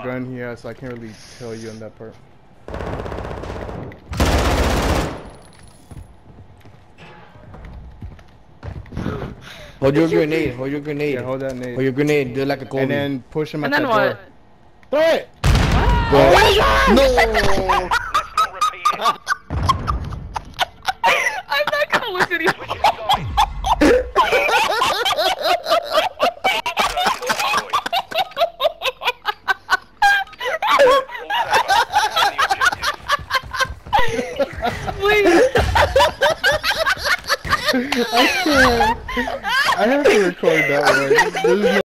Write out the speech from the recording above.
gun he has, so I can't really tell you on that part. Hold your grenade. Hold your grenade. Yeah, hold that nade. Hold your grenade. Do it like a Kobe. And then push him at And that then door. what? Throw it! Go. No! I'm not gonna look at you. Please. I can't. I have to record that one. There's no